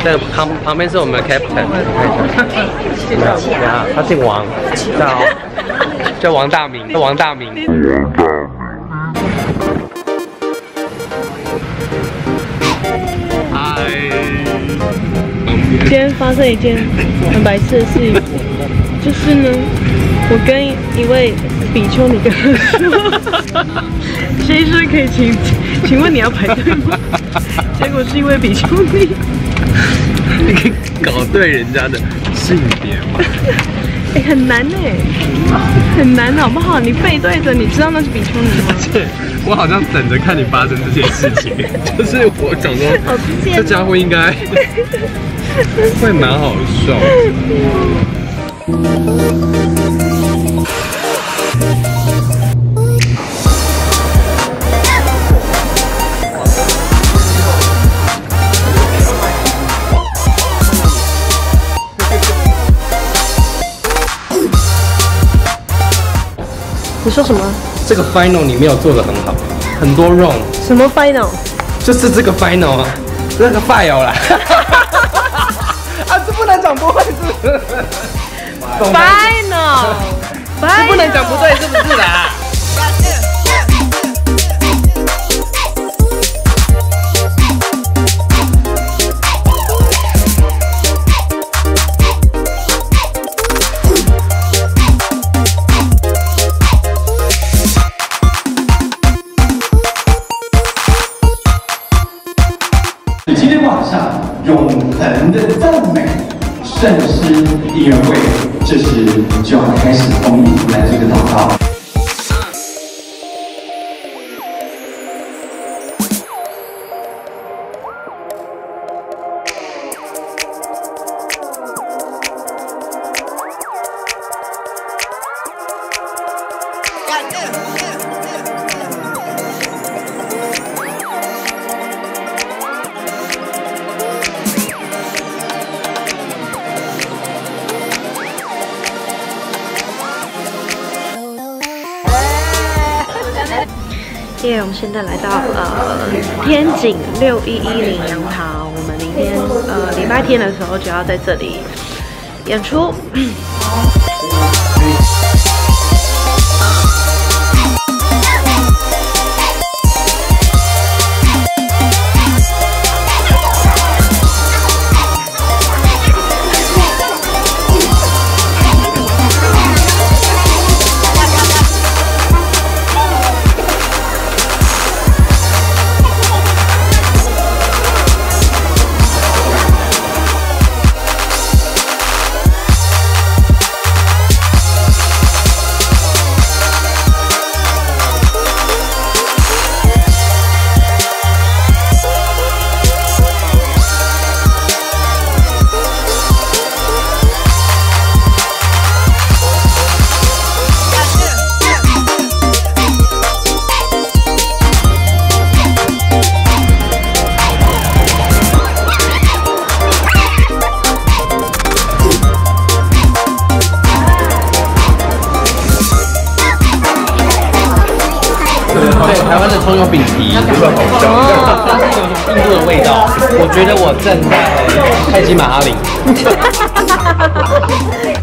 这个旁边是我们的 captain， 你看一下，他姓王，叫王大明，王大明。嗨。 今天发生一件很白痴的事情，就是呢，我跟一位比丘尼哥说，先生可以请问你要排队吗？结果是一位比丘尼。 你可以搞对人家的性别吗？ 哎，很难哎，很难好不好？你背对着，你知道那是比丘尼吗？ 对，我好像等着看你发生这件事情，就是我想说，这家伙应该会蛮好笑的。 你说什么？ 这个 final 你没有做得很好，很多 wrong。 什么 final？ 就是这个 final 啊，这个 file 啦。啊，这不能讲不会是不是 ？final， 这不能讲不对是不是啦？ 今天晚上永恒的赞美，圣诗一人会，这时就要开始公益来做个祷告。 我们现在来到天井6110杨桃，我们明天礼拜天的时候就要在这里演出。 对，台湾的葱油饼皮，但是有种印度的味道。我觉得我正在泰姬玛哈陵。